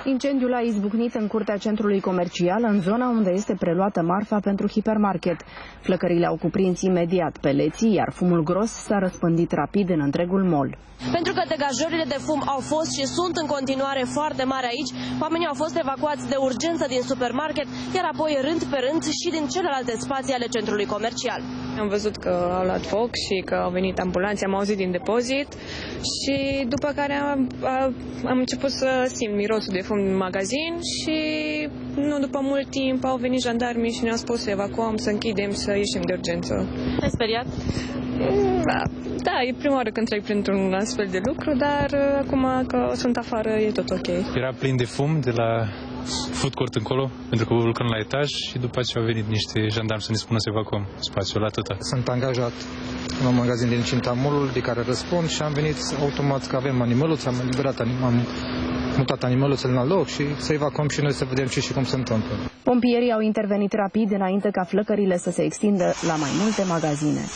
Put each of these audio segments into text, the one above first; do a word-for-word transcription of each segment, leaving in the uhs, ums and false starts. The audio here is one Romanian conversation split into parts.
Incendiul a izbucnit în curtea centrului comercial, în zona unde este preluată marfa pentru hipermarket. Flăcările au cuprins imediat pereții, iar fumul gros s-a răspândit rapid în întregul mall. Pentru că degajările de fum au fost și sunt în continuare foarte mari aici, oamenii au fost evacuați de urgență din supermarket, iar apoi rând pe rând și din celelalte spații ale centrului comercial. Am văzut că au luat foc și că au venit ambulanțe, am auzit din depozit și după care am, am început să simt mirosul de fum în magazin și nu după mult timp au venit jandarmii și ne-au spus să evacuăm, să închidem, să ieșim de urgență. Te-ai speriat? Da, da, e prima oară când trec printr-un astfel de lucru, dar acum că sunt afară e tot ok. Era plin de fum de la food court încolo, pentru că lucrăm la etaj și după aceea au venit niște jandarmi să ne spună să evacuăm spațiul, atâta. Sunt angajat în un magazin din Cinta Mall-ul de care răspund și am venit automat că avem animăluțe, am eliberat animal, am mutat animăluțele la loc și să evacuăm și noi să vedem ce și cum se întâmplă. Pompierii au intervenit rapid înainte ca flăcările să se extindă la mai multe magazine.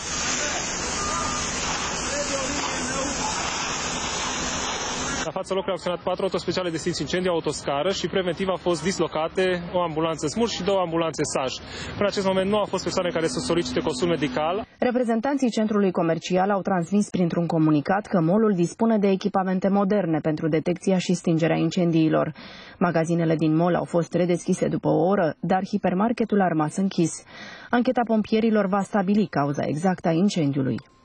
La fața locului au acționat patru autospeciale de extinție incendiu, autoscară și preventiv au fost dislocate o ambulanță SMUR și două ambulanțe S A J. În acest moment nu au fost persoane care să solicite consul medical. Reprezentanții centrului comercial au transmis printr-un comunicat că mall-ul dispune de echipamente moderne pentru detecția și stingerea incendiilor. Magazinele din mall au fost redeschise după o oră, dar hipermarketul a rămas închis. Ancheta pompierilor va stabili cauza exactă a incendiului.